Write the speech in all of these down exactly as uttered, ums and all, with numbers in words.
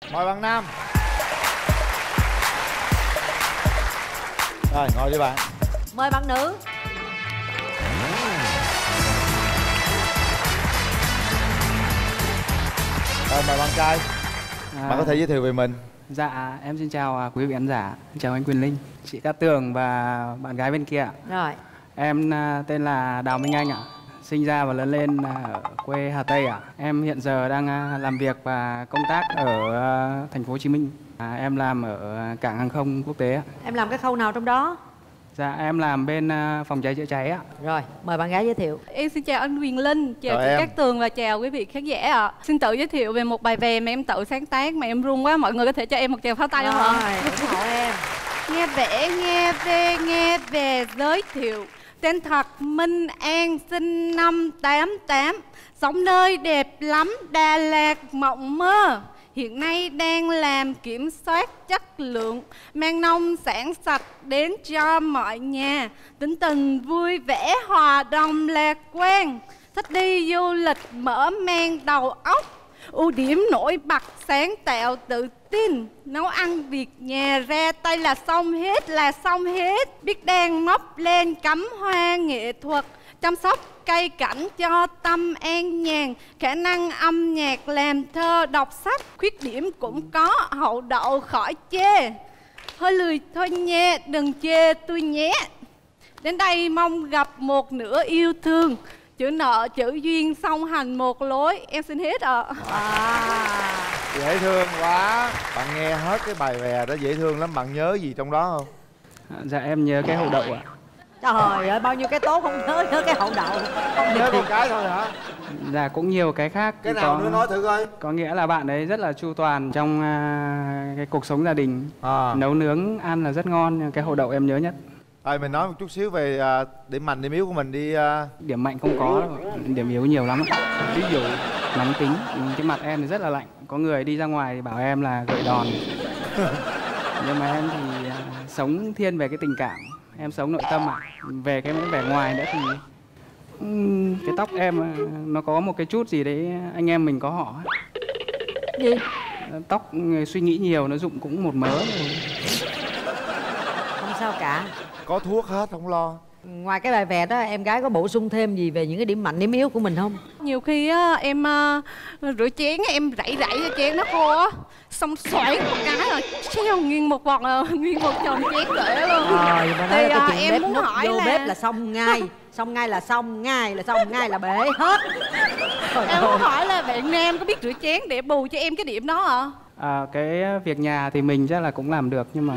Mời bạn nam. Rồi ngồi đi bạn. Mời bạn nữ. Rồi mời bạn trai. À, Bạn có thể giới thiệu về mình. Dạ, em xin chào à, quý vị khán giả. Chào anh Quyền Linh, chị Cát Tường và bạn gái bên kia ạ. Rồi. Em à, tên là Đào Minh Anh ạ. Sinh ra và lớn lên à, ở quê Hà Tây ạ. Em hiện giờ đang à, làm việc và công tác ở à, thành phố Hồ Chí Minh. À, em làm ở cảng hàng không quốc tế ạ. Em làm cái khâu nào trong đó? Dạ, em làm bên à, phòng cháy chữa cháy ạ. Rồi, mời bạn gái giới thiệu. Em xin chào anh Quyền Linh, chào Chào chị em. Cát Tường và chào quý vị khán giả ạ. Xin tự giới thiệu về một bài về mà em tự sáng tác mà em run quá, mọi người có thể cho em một tràng pháo tay không ạ? Rồi, ủng hộ em. Nghe vẽ, nghe về, nghe về giới thiệu. Tên thật Minh An, sinh năm tám tám, sống nơi đẹp lắm Đà Lạt mộng mơ. Hiện nay đang làm kiểm soát chất lượng, mang nông sản sạch đến cho mọi nhà. Tính tình vui vẻ, hòa đồng lạc quan, thích đi du lịch mở mang đầu óc. Ưu điểm nổi bật sáng tạo tự tin, nấu ăn việc nhà ra tay là xong hết là xong hết. Biết đang móc lên cắm hoa nghệ thuật, chăm sóc cây cảnh cho tâm an nhàn. Khả năng âm nhạc làm thơ đọc sách, khuyết điểm cũng có hậu đậu khỏi chê. Hơi lười thôi nha, đừng chê tôi nhé. Đến đây mong gặp một nửa yêu thương, chữ nợ chữ duyên song hành một lối. Em xin hết ạ. À. Dễ thương quá. Bạn nghe hết cái bài về đó dễ thương lắm. Bạn nhớ gì trong đó không? À, dạ, em nhớ cái hậu đậu ạ. Trời ơi, bao nhiêu cái tốt không nhớ, nhớ cái hậu đậu. Không Nhớ được. con cái thôi hả? Dạ, cũng nhiều cái khác. Cái nào có, nữa nói thử coi. có nghĩa là bạn ấy rất là chu toàn trong à, cái cuộc sống gia đình. À. Nấu nướng ăn là rất ngon, nhưng cái hậu đậu em nhớ nhất. Rồi mình nói một chút xíu về à, điểm mạnh điểm yếu của mình đi. À. Điểm mạnh không có đâu, điểm yếu nhiều lắm ạ. Ví dụ nóng tính, cái mặt em thì rất là lạnh. Có người đi ra ngoài thì bảo em là gợi đòn. Nhưng mà em thì à, sống thiên về cái tình cảm, em sống nội tâm ạ. Về cái vẻ ngoài nữa thì ừm, cái tóc em à, nó có một cái chút gì đấy anh em mình có họ ấy. Gì? Tóc người suy nghĩ nhiều nó rụng cũng một mớ rồi. Không sao cả. Có thuốc hết không lo. Ngoài cái bài vè đó, em gái có bổ sung thêm gì về những cái điểm mạnh điểm yếu của mình không? Nhiều khi á, em uh, rửa chén á, em rảy rảy cho chén nó khô á, xong xoảng một cái là treo nguyên một vòng, uh, nguyên một chồng chén rễ luôn. Rồi, mà nói Thì, cái uh, chuyện em bếp muốn nút hỏi vô là... bếp là xong ngay. Xong ngay là xong, ngay là xong, ngay là bể hết. Trời Em ơi. muốn hỏi là bạn nam có biết rửa chén để bù cho em cái điểm đó hả? À, cái việc nhà thì mình chắc là cũng làm được nhưng mà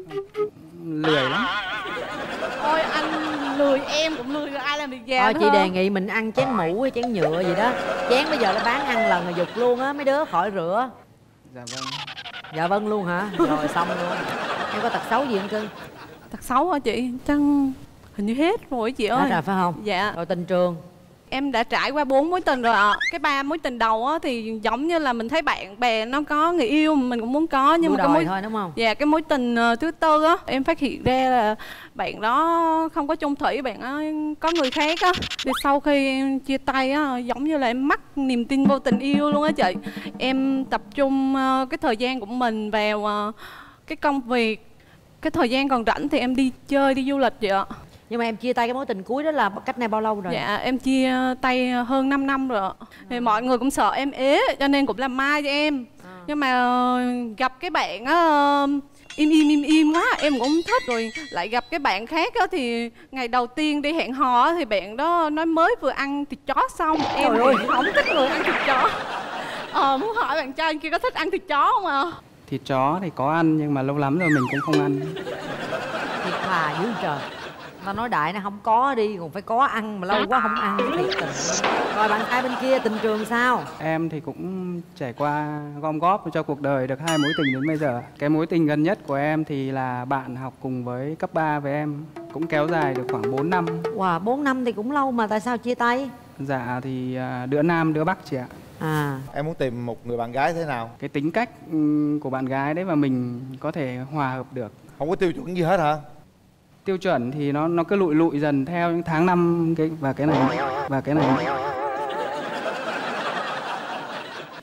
lười lắm. Ôi anh lười, em cũng lười, ai làm việc nhà Thôi nữa chị hả? đề nghị mình ăn chén mũ hay chén nhựa gì đó. Chén bây giờ nó bán ăn lần rồi giục luôn á, mấy đứa khỏi rửa. Dạ vâng. Dạ vâng luôn hả? Rồi xong luôn. Em có tật xấu gì không cưng? Tật xấu hả chị? Chắc hình như hết rồi chị ơi. Hết rồi phải không? Dạ. Rồi tình trường. Em đã trải qua bốn mối tình rồi ạ. À. Cái ba mối tình đầu á thì giống như là mình thấy bạn bè nó có người yêu mình cũng muốn có, nhưng Đua mà cái đòi mối thôi đúng không? Dạ, cái mối tình uh, thứ tư á, em phát hiện ra là bạn đó không có chung thủy, bạn đó có người khác á. Thì sau khi em chia tay á, giống như là em mất niềm tin vô tình yêu luôn á chị. Em tập trung uh, cái thời gian của mình vào uh, cái công việc. Cái thời gian còn rảnh thì em đi chơi, đi du lịch vậy ạ. Nhưng mà em chia tay cái mối tình cuối đó là cách nay bao lâu rồi? Dạ, em chia tay hơn năm năm rồi ạ. Thì mọi người cũng sợ em ế cho nên cũng làm mai cho em. À. Nhưng mà gặp cái bạn á, im im im im quá, em cũng không thích. Rồi lại gặp cái bạn khác á, thì ngày đầu tiên đi hẹn hò á, thì bạn đó nói mới vừa ăn thịt chó xong. Em Trời ơi, không thích người ăn thịt chó. Ờ, muốn hỏi bạn trai anh kia có thích ăn thịt chó không ạ? À? Thịt chó thì có ăn nhưng mà lâu lắm rồi mình cũng không ăn. Thiệt thà dữ trời. Ta nói đại nó không có đi, còn phải có ăn mà lâu quá không ăn thiệt tình. Rồi bạn trai bên kia tình trường sao? Em thì cũng trải qua gom góp cho cuộc đời được hai mối tình đến bây giờ. Cái mối tình gần nhất của em thì là bạn học cùng với cấp ba với em, cũng kéo dài được khoảng bốn năm. Wow, bốn năm thì cũng lâu mà tại sao chia tay? Dạ thì đứa nam đứa bắc chị ạ. À. Em muốn tìm một người bạn gái thế nào? Cái tính cách của bạn gái đấy mà mình có thể hòa hợp được. Không có tiêu chuẩn gì hết hả? Tiêu chuẩn thì nó nó cứ lụi lụi dần theo những tháng năm cái và cái này và cái này.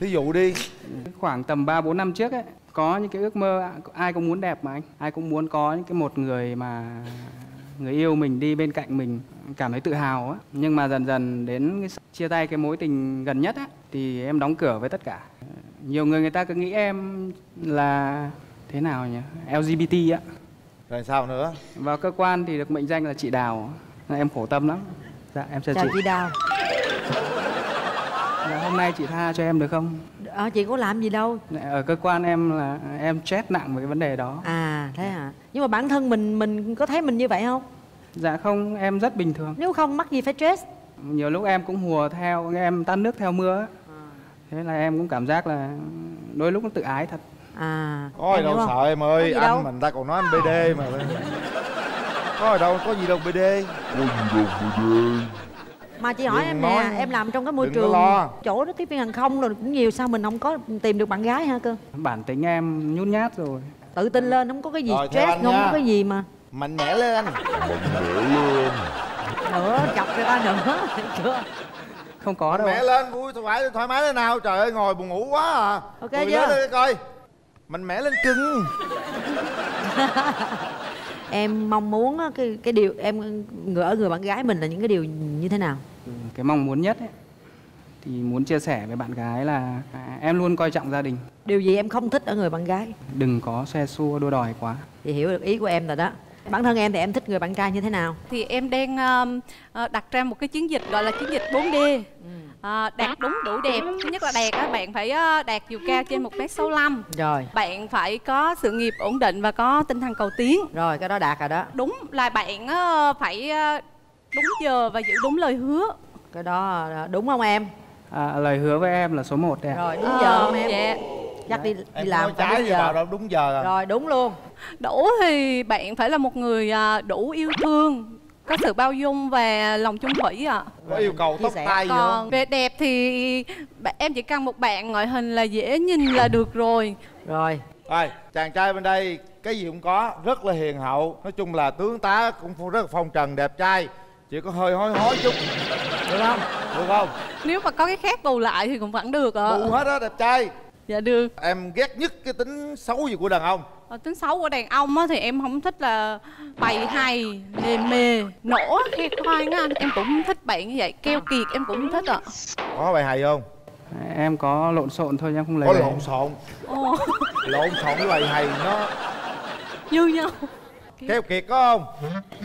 Thí dụ đi. Khoảng tầm ba bốn năm trước ấy, có những cái ước mơ, ai cũng muốn đẹp mà anh, ai cũng muốn có những cái một người mà người yêu mình đi bên cạnh mình cảm thấy tự hào á. Nhưng mà dần dần đến cái chia tay cái mối tình gần nhất á thì em đóng cửa với tất cả. Nhiều người người ta cứ nghĩ em là thế nào nhỉ, lờ giê bê tê á. Rồi sao nữa? Vào cơ quan thì được mệnh danh là chị Đào. Em khổ tâm lắm. Dạ em chào Chào chị. chị Đào. Dạ, hôm nay chị tha cho em được không? Ờ, chị có làm gì đâu. Ở cơ quan em là em stress nặng về cái vấn đề đó. À thế hả? Nhưng mà bản thân mình mình có thấy mình như vậy không? Dạ không, em rất bình thường. Nếu không mắc gì phải stress. Nhiều lúc em cũng hùa theo, em tát nước theo mưa á. Thế là em cũng cảm giác là đôi lúc nó tự ái thật. À Có gì đâu sợ em ơi, anh đâu? mình ta còn nói anh bê đê mà. Có gì đâu, có gì đâu bê đê. Có gì đâu bê đê. Mà chị hỏi Đừng em nói. nè, em làm trong cái môi Đừng có trường lo. chỗ đó tiếp viên hàng không rồi cũng nhiều, sao mình không có tìm được bạn gái hả cơ? Bản tính em nhút nhát rồi. Tự tin lên, không có cái gì Rồi, theo stress, anh không nha. có cái gì mà. Mạnh mẽ lên. Nữa, chọc người ta nữa, chưa? Không có đâu. Mạnh mẽ lên, vui thoải thoải mái lên nào. Trời ơi, ngồi buồn ngủ quá à. Ok Cười chưa? lên đi coi. Mạnh mẽ lên cưng. Em mong muốn á, cái cái điều em người ở người bạn gái mình là những cái điều như thế nào? Cái mong muốn nhất ấy, thì muốn chia sẻ với bạn gái là à, em luôn coi trọng gia đình. Điều gì em không thích ở người bạn gái? Đừng có xe xua đua đòi quá. Chị hiểu được ý của em rồi đó. Bản thân em thì em thích người bạn trai như thế nào? Thì em đang um, uh, đặt ra một cái chiến dịch gọi là chiến dịch bốn D. À, đạt đúng đủ đẹp. Thứ nhất là đạt á, bạn phải uh, đạt chiều cao trên một mét sáu mươi lăm. Rồi, Bạn phải có sự nghiệp ổn định và có tinh thần cầu tiến. rồi cái đó đạt rồi đó. Đúng là bạn uh, phải uh, đúng giờ và giữ đúng lời hứa. Cái đó đúng không em? À, lời hứa với em là số một đấy ạ. Rồi, đúng giờ không em? Dạ. Chắc đi, đi Em làm nói phải trái đúng gì vào giờ. đâu, đúng giờ à. Rồi, đúng luôn. Đủ thì bạn phải là một người uh, đủ yêu thương, có sự bao dung và lòng chung thủy ạ. Có yêu cầu Chia tóc sẻ. tai gì Còn không? về đẹp thì bạn- em chỉ cần một bạn ngoại hình là dễ nhìn là được rồi. Rồi, Rồi, chàng trai bên đây cái gì cũng có, rất là hiền hậu. Nói chung là tướng tá cũng rất là phong trần, đẹp trai. Chỉ có hơi hối hối chút. Được không? Được không? Nếu mà có cái khác bù lại thì cũng vẫn được ạ. Bù hết á, đẹp trai. Dạ được. Em ghét nhất cái tính xấu gì của đàn ông? Ờ, tính xấu của đàn ông á thì em không thích là bày hay, lề mề, nổ, khoe khoang á anh. Em cũng không thích bạn như vậy, keo kiệt em cũng không thích ạ. Có bài hài không? Em có lộn xộn thôi, em không lấy Có về. lộn xộn. Ồ, Lộn xộn với bài hài nó như nhau. keo kiệt có không?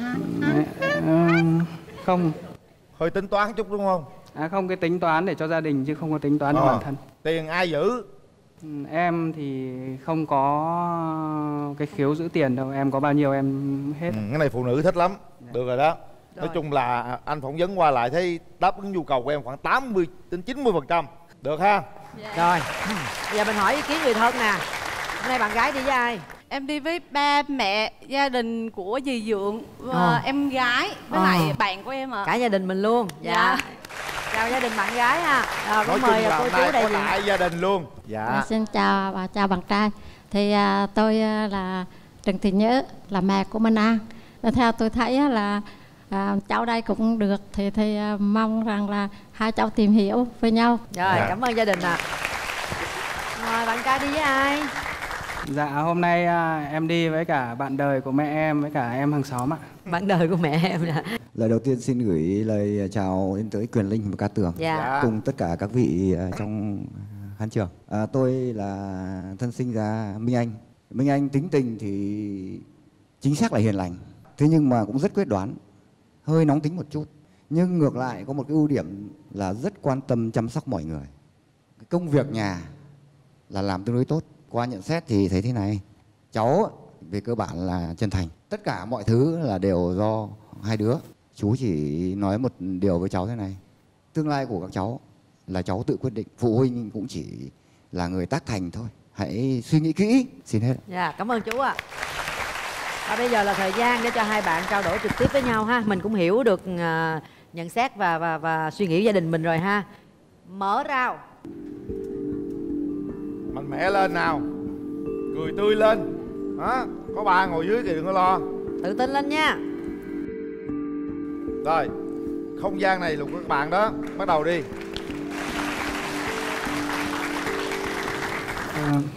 Ờ, không. Hơi tính toán chút đúng không? À không, cái tính toán để cho gia đình chứ không có tính toán cho Ờ. bản thân. Tiền ai giữ? Ừ, em thì không có cái khiếu giữ tiền đâu, em có bao nhiêu em hết. Ừ, cái này phụ nữ thích lắm. Được rồi đó. Nói Rồi. chung là anh phỏng vấn qua lại thấy đáp ứng nhu cầu của em khoảng tám mươi đến chín mươi phần trăm. Được ha? rồi. Bây giờ mình hỏi ý kiến người thân nè. Hôm nay bạn gái đi với ai? Em đi với ba mẹ, gia đình của dì Dượng và Ờ. em gái với Ờ. lại bạn của em ạ. Cả gia đình mình luôn. Dạ. Chào gia đình bạn gái ha. Rồi, Nói cũng chung mời là cô hôm chú nay đại có diện. đại gia đình luôn. Dạ. À, xin chào và chào bạn trai. Thì à, tôi à, là Trần Thị Nhớ, là mẹ của Minh An. Và theo tôi thấy á, là à, cháu đây cũng được, thì thì à, mong rằng là hai cháu tìm hiểu với nhau. Rồi, Dạ. cảm ơn gia đình ạ. Rồi, bạn trai đi với ai? Dạ hôm nay à, em đi với cả bạn đời của mẹ em với cả em hàng xóm ạ. Bạn đời của mẹ em nè. Lời đầu tiên xin gửi lời chào đến tới Quyền Linh và Cát Tường, Dạ. Dạ. cùng tất cả các vị à, trong khán trường. À, tôi là thân sinh ra Minh Anh. Minh Anh tính tình thì chính xác là hiền lành, thế nhưng mà cũng rất quyết đoán, hơi nóng tính một chút. Nhưng ngược lại có một cái ưu điểm là rất quan tâm chăm sóc mọi người. Cái công việc nhà là làm tương đối tốt. Qua nhận xét thì thấy thế này, cháu về cơ bản là chân thành. Tất cả mọi thứ là đều do hai đứa. Chú chỉ nói một điều với cháu thế này, tương lai của các cháu là cháu tự quyết định, phụ huynh cũng chỉ là người tác thành thôi. Hãy suy nghĩ kỹ. Xin hết. Dạ, cảm ơn chú ạ. Và bây giờ là thời gian để cho hai bạn trao đổi trực tiếp với nhau ha. Mình cũng hiểu được à, nhận xét và và và suy nghĩ gia đình mình rồi ha. Mở rào. Mạnh mẽ lên nào. Cười tươi lên. Đó. Có ba ngồi dưới thì đừng có lo. Tự tin lên nha. Rồi. Không gian này là của các bạn đó. Bắt đầu đi.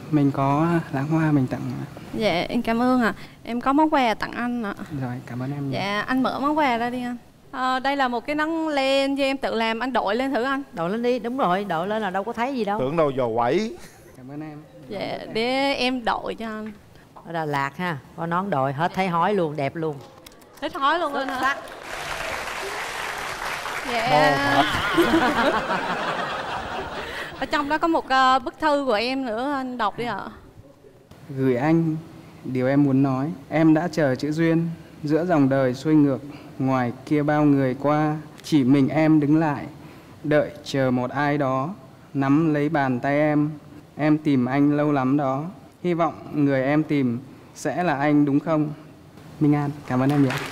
Mình có lãng hoa mình tặng. Dạ em cảm ơn ạ. À. Em có món quà tặng anh ạ. À. Rồi cảm ơn em. Dạ anh mở món quà ra đi anh. À, đây là một cái nắng len do em tự làm, anh đội lên thử anh. Đội lên đi, đúng rồi, đội lên là đâu có thấy gì đâu. Tưởng đâu dò quẩy. Cảm ơn em. Dạ để em đội cho anh. Ở Đà Lạt ha, có nón đội hết thấy hói luôn, đẹp luôn. Thích hói luôn anh hả? Dạ. Ở trong đó có một uh, bức thư của em nữa, anh đọc đi ạ. Gửi anh điều em muốn nói. Em đã chờ chữ duyên giữa dòng đời xuôi ngược. Ngoài kia bao người qua, chỉ mình em đứng lại, đợi chờ một ai đó nắm lấy bàn tay em. Em tìm anh lâu lắm đó. Hy vọng người em tìm sẽ là anh đúng không? Minh An, cảm ơn em nhiều.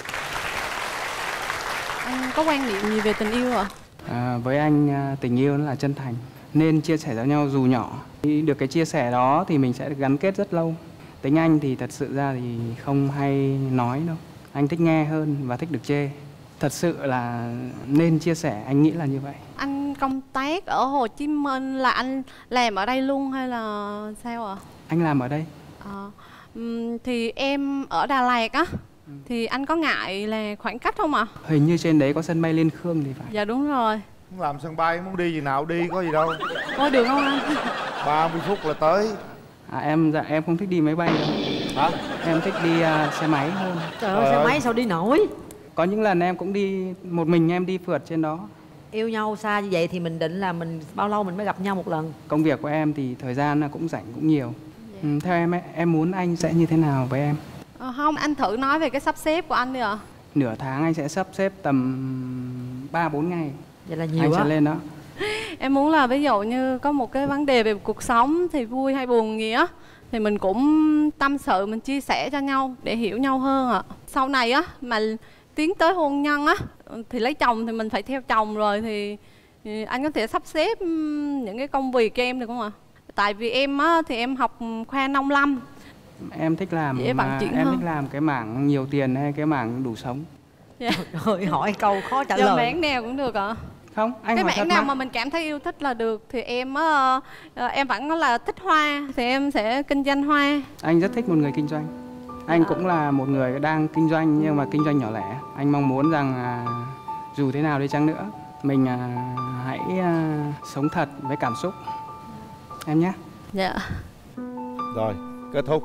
Anh có quan niệm gì về tình yêu ạ? À, với anh tình yêu nó là chân thành, nên chia sẻ cho nhau dù nhỏ. Được cái chia sẻ đó thì mình sẽ được gắn kết rất lâu. Tính anh thì thật sự ra thì không hay nói đâu. Anh thích nghe hơn và thích được chê. Thật sự là nên chia sẻ, anh nghĩ là như vậy. Anh công tác ở Hồ Chí Minh là anh làm ở đây luôn hay là sao ạ? À? Anh làm ở đây. À, thì em ở Đà Lạt á, ừ. Thì anh có ngại là khoảng cách không ạ? À? Hình như trên đấy có sân bay Liên Khương thì phải. Dạ đúng rồi. Muốn làm sân bay, muốn đi gì nào đi, có gì đâu. Có đường không anh? ba mươi phút là tới. À em dạ em không thích đi máy bay đâu. Hả? Em thích đi uh, xe máy hơn. Trời ơi, xe máy sao đi nổi. Có những lần em cũng đi một mình, em đi phượt trên đó. Yêu nhau xa như vậy thì mình định là mình bao lâu mình mới gặp nhau một lần? Công việc của em thì thời gian cũng rảnh cũng nhiều. Yeah. Ừ, theo em em muốn anh sẽ như thế nào với em? À, không, anh thử nói về cái sắp xếp của anh đi ạ. À. Nửa tháng anh sẽ sắp xếp tầm ba bốn ngày. Vậy là nhiều anh quá. sẽ lên đó. Em muốn là ví dụ như có một cái vấn đề về cuộc sống thì vui hay buồn gì á thì mình cũng tâm sự, mình chia sẻ cho nhau để hiểu nhau hơn ạ. À. Sau này á mà tiến tới hôn nhân á thì lấy chồng thì mình phải theo chồng rồi thì, thì anh có thể sắp xếp những cái công việc cho em được không ạ? Tại vì em á thì em học khoa nông lâm. Em thích làm dễ mà em hơn. Thích làm cái mảng nhiều tiền hay cái mảng đủ sống? Dạ. Trời, hỏi câu khó trả Giờ lời. mảng nào cũng được ạ. À? Không, anh cái hỏi mảng nào mà. mà mình cảm thấy yêu thích là được thì em á em vẫn là thích hoa thì em sẽ kinh doanh hoa. Anh rất thích một người kinh doanh. Anh cũng là một người đang kinh doanh nhưng mà kinh doanh nhỏ lẻ. Anh mong muốn rằng à, dù thế nào đi chăng nữa mình à, hãy à, sống thật với cảm xúc em nhé. Dạ. Rồi, kết thúc.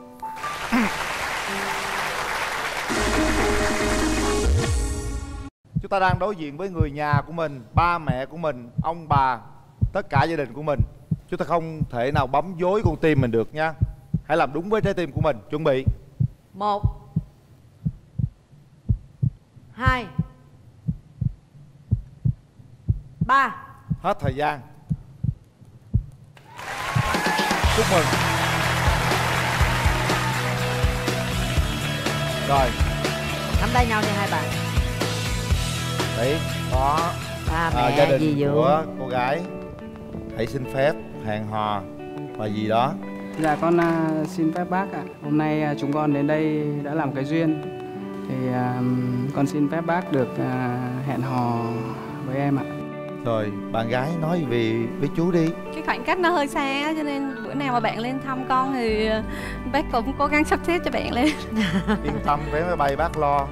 Chúng ta đang đối diện với người nhà của mình, ba mẹ của mình, ông bà, tất cả gia đình của mình. Chúng ta không thể nào bấm dối con tim mình được nha. Hãy làm đúng với trái tim của mình. Chuẩn bị. Một, hai, ba. Hết thời gian. Chúc mừng. Rồi, nắm tay nhau nha hai bạn. đấy có ba mẹ à, gia đình dì của cô gái. Hãy xin phép hẹn hò và gì đó. Dạ con uh, xin phép bác ạ. À. Hôm nay uh, chúng con đến đây đã làm cái duyên. Thì uh, con xin phép bác được uh, hẹn hò với em ạ. Rồi, bạn gái nói về với chú đi. Cái khoảng cách nó hơi xa cho nên bữa nào mà bạn lên thăm con thì bác cũng cố gắng sắp xếp cho bạn lên. Yên tâm, vé máy bay bác lo.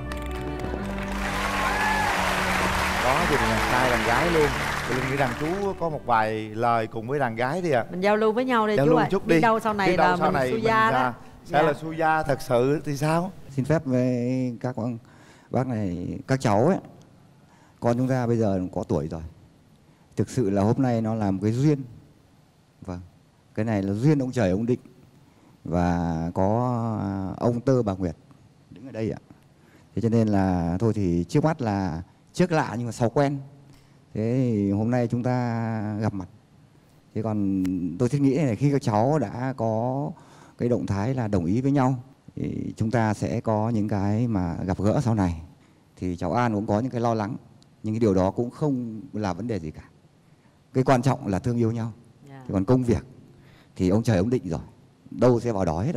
Đó, thì đàn trai đàn gái luôn. Tôi nghĩ rằng chú có một vài lời cùng với đàn gái đi ạ. À. Mình giao lưu với nhau đi giao chú lưu ạ. Chút đi. Biết đâu sau này Biết đâu là sau mình này su gia mình, đó. à, sẽ dạ. là su gia thật sự thì sao? Xin phép với các bác này, các cháu ấy, con chúng ta bây giờ có tuổi rồi. Thực sự là hôm nay nó là một cái duyên. Vâng, cái này là duyên ông trời ông định. Và có ông Tơ bà Nguyệt đứng ở đây ạ. Thế cho nên là thôi thì trước mắt là trước lạ nhưng mà sau quen. Thế thì hôm nay chúng ta gặp mặt. Thế còn tôi thiết nghĩ này, khi các cháu đã có cái động thái là đồng ý với nhau thì chúng ta sẽ có những cái mà gặp gỡ sau này. Thì cháu An cũng có những cái lo lắng, nhưng cái điều đó cũng không là vấn đề gì cả. Cái quan trọng là thương yêu nhau. Yeah. Thì còn công việc thì ông trời ông định rồi, đâu sẽ vào đó hết ạ.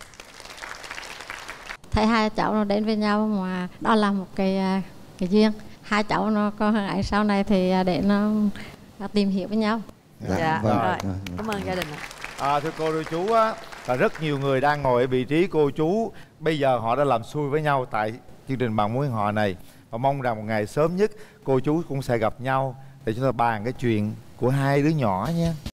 Thấy hai cháu nó đến với nhau mà đó là một cái cái duyên. Hai cháu nó có hơn ảnh sau này thì để nó tìm hiểu với nhau. Dạ, dạ. Vâng, rồi. rồi. Cảm ơn gia đình ạ. À, thưa cô thưa chú á, là rất nhiều người đang ngồi ở vị trí cô chú. Bây giờ họ đã làm xui với nhau tại chương trình Bạn Muốn Hẹn Hò này. Và mong rằng một ngày sớm nhất cô chú cũng sẽ gặp nhau để chúng ta bàn cái chuyện của hai đứa nhỏ nha.